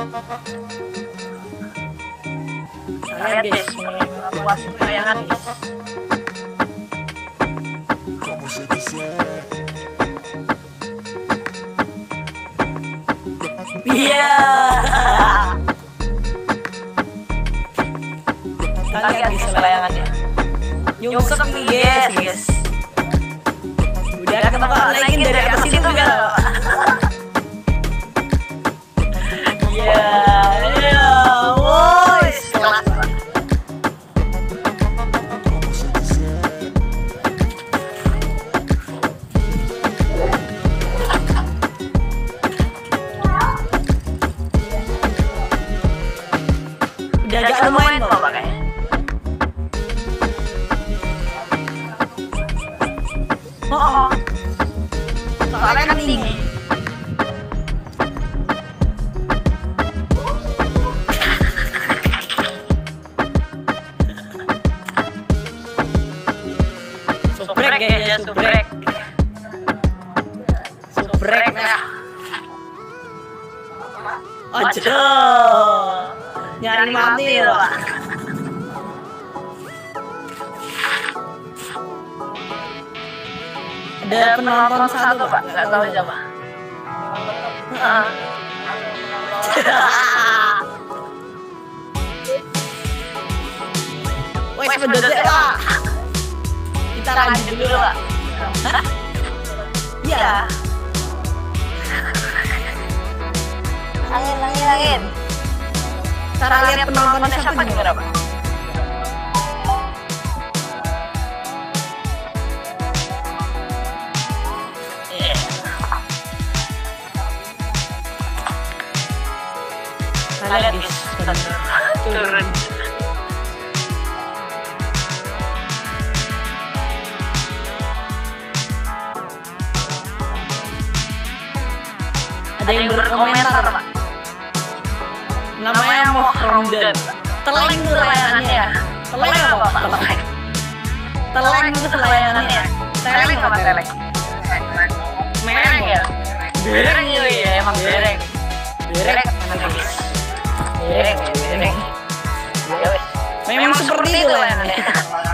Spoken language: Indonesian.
Lihat guys, puas layangan guys. Iya. Kalian bisa layangannya. Nyungsep nih guys. Udah kenapa naikin dari atas itu juga. Iya, iya, woi, kelas. Udah agak lumayan kok pakai. Oh, soalnya kan tinggi. Subrek ya, subrek. Subrek ya. Aduh, nyari mati loh. Ada penonton satu pak, nggak tahu siapa. Wes mendadak pak. Kita lanjut dulu pak. Iya. Angin. Cara lihat penontonnya siapa gimana pak? Lihat guys, turun. Ada yang berkomentar pak. Namanya Mohromdan. Teleng tuh layangannya. Teleng apa pak? Teleng tuh layangannya. Teleng apa teleng? Mereng ya? Bereng ya, emang bereng. Bereng guys. Bereng. Memang seperti itu layangannya.